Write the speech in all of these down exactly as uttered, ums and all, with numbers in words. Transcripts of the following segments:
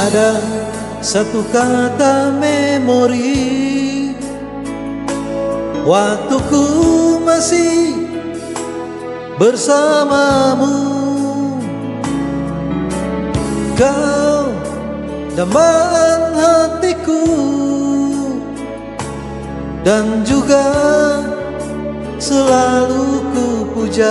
Ada satu kata memori, waktuku masih bersamamu. Kau dambaan hatiku dan juga selalu ku puja.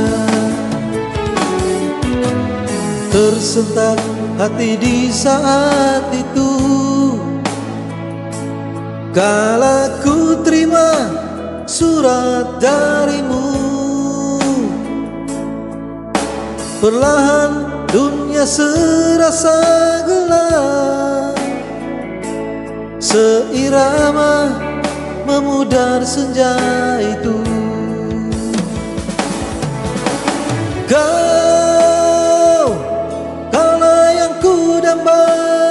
Tersentak hati di saat itu kala ku terima surat darimu. Perlahan dunia serasa gelap, seirama memudar senja itu. Kau, kaulah yang ku damba,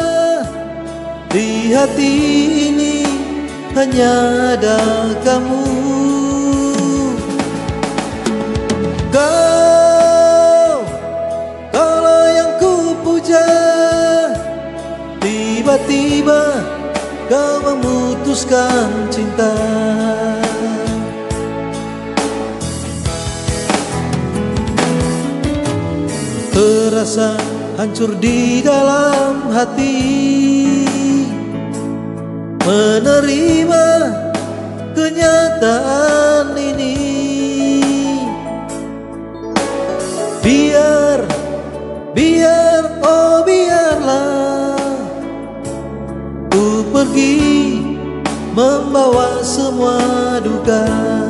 di hati ini hanya ada kamu. Kau, kaulah yang ku puja, tiba-tiba kau memutuskan cinta. Terasa hancur di dalam hati menerima kenyataan ini. Biar, biar, oh biarlah ku pergi membawa semua duka.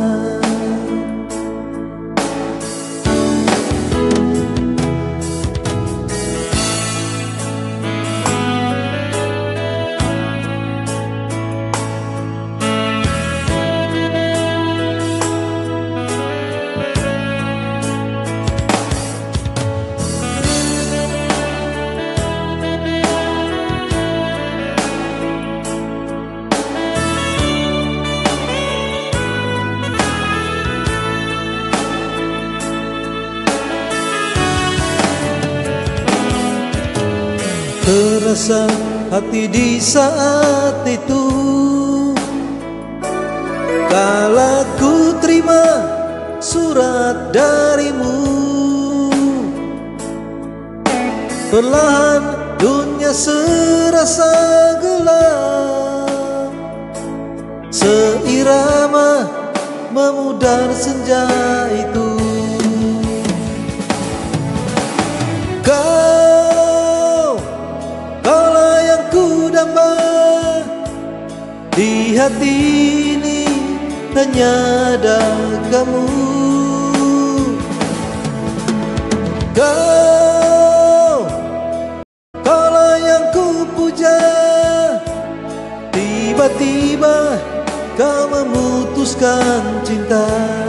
Terasa hati di saat itu kala ku terima surat darimu. Perlahan dunia serasa gelap, seirama memudar senja itu. Kau, kaulah yang ku damba, di hati ini hanya ada kamu. Kau, kaulah yang ku puja, tiba-tiba kau memutuskan cinta.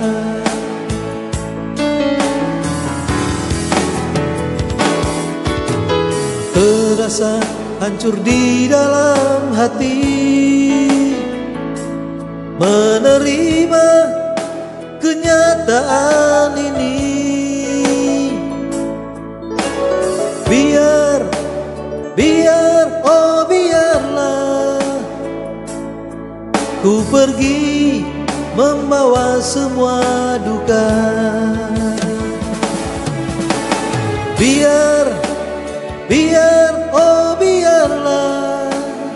Terasa hancur di dalam hati menerima kenyataan ini. Biar, biar, oh biarlah ku pergi membawa semua duka. Biar, biar, oh biarlah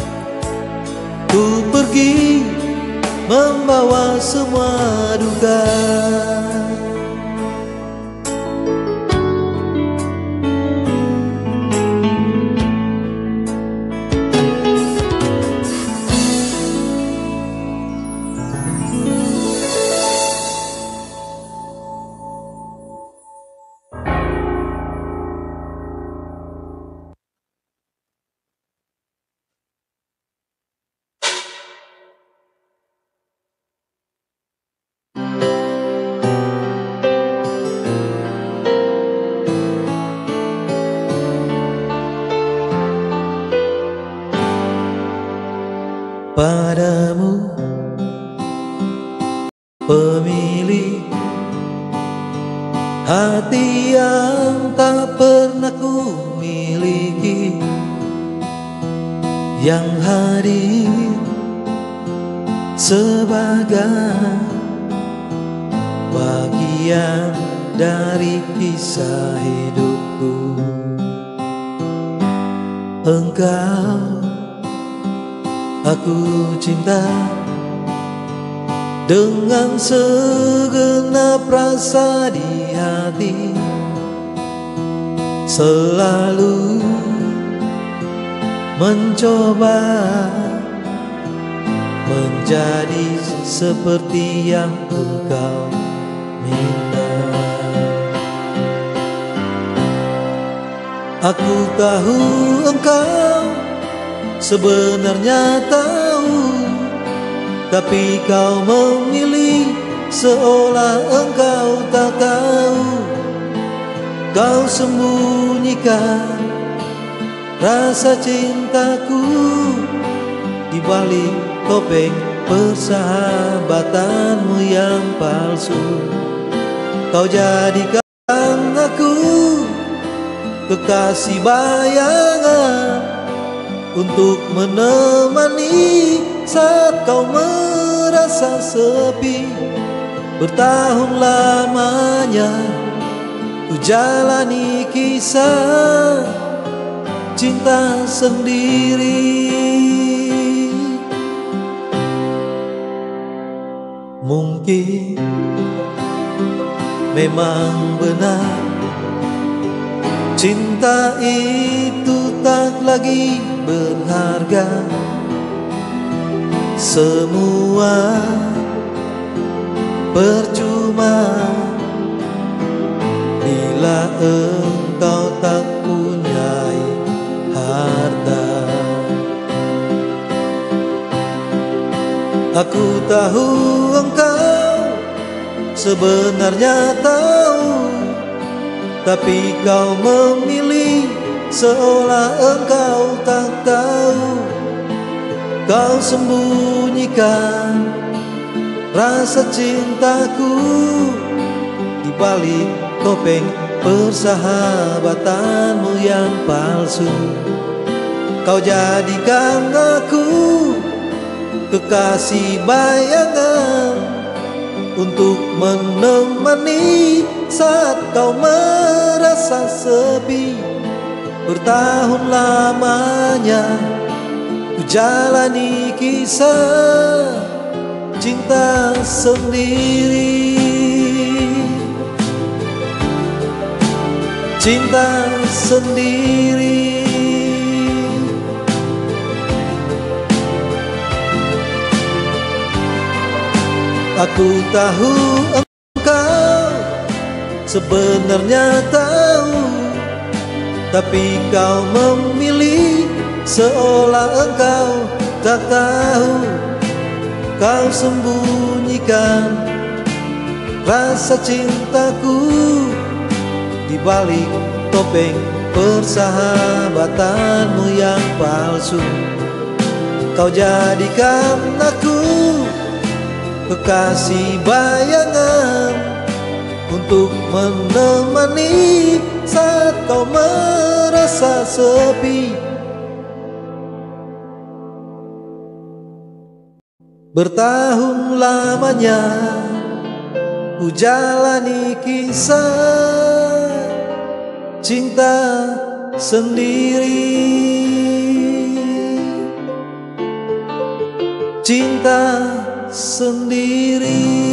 ku pergi membawa semua duka. Padamu pemilik hati yang tak pernah ku miliki, yang hadir sebagai bagian dari kisah hidupku. Engkau aku cinta dengan segenap rasa di hati, selalu mencoba menjadi seperti yang engkau minta. Aku tahu engkau sebenarnya tahu, tapi kau memilih seolah engkau tak tahu. Kau sembunyikan rasa cintaku di balik topeng persahabatanmu yang palsu. Kau jadikan aku kekasih bayangan untuk menemani saat kau merasa sepi. Bertahun lamanya ku jalani kisah cinta sendiri. Mungkin memang benar cinta itu tak lagi berharga. Semua percuma bila engkau tak punya harta. Aku tahu engkau sebenarnya tahu, tapi kau memilih seolah engkau tak tahu. Kau sembunyikan rasa cintaku di balik topeng persahabatanmu yang palsu. Kau jadikan aku kekasih bayangan untuk menemani saat kau merasa sepi. Bertahun lamanya ku jalani kisah cinta sendiri. Cinta sendiri. Aku tahu engkau sebenarnya tahu, tapi kau memilih seolah engkau tak tahu. Kau sembunyikan rasa cintaku di balik topeng persahabatanmu yang palsu. Kau jadikan aku kekasih bayangan untuk menemani saat kau merasa sepi. Bertahun lamanya ku jalani kisah cinta sendiri. Cinta sendiri.